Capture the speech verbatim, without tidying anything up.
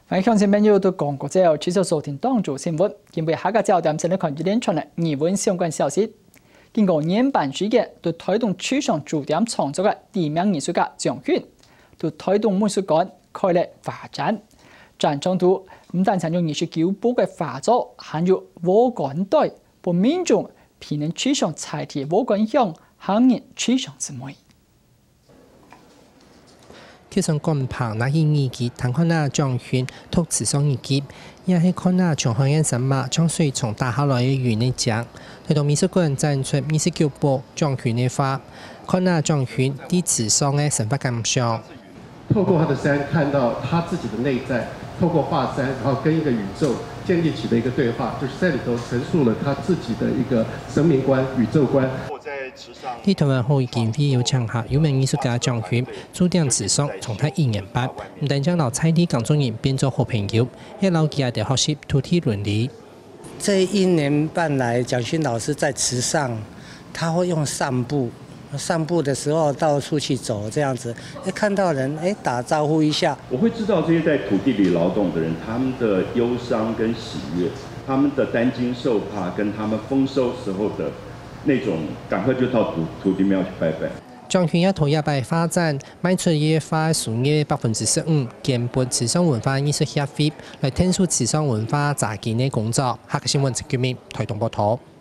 欢迎乡亲朋友到廣國之後持續收聽當做新聞。今日下個焦點先嚟看一連串嘅議文相關消息。經過年半時間，對推動추상駐點創作嘅知名藝術家張軒，對推動美術館開了畫展。展場度唔單止用藝術構圖嘅畫作，還有瓦管袋，俾民眾辨認추상材質瓦管樣，行人추상之美。 加上官棚那些耳機，睇看那張軒讀詞上耳機，也係看那長香煙神馬將水從打下來嘅魚呢隻。去到美術館展出二十九部張軒嘅畫，看那張軒啲詞上嘅神法感想。 透過他的山，看到他自己的內在，透過畫山，然後跟一個宇宙建立起的一個對話，就是在裡頭陳述了他自己的一個生命觀、宇宙觀。 呢台灣好見會有場下有名藝術家張軒注定詞上從他一年半，唔但將老菜地港中人變做好朋友，一老幾日的學習土地倫理。 這一年半來，蔣勳老師在池上，他會用散步，散步的時候到處去走，這樣子，誒看到人誒打招呼一下。 我會知道這些在土地裡勞動的人，他們的憂傷跟喜悅，他們的擔驚受怕，跟他們豐收時候的那種趕快就到土土地廟去拜拜。 張軒一套一百發展，賣出嘅花數額百分之十五，建撥池上文化藝術協會來聽取池上文化雜件嘅工作。下個新聞直擊面，台東報道。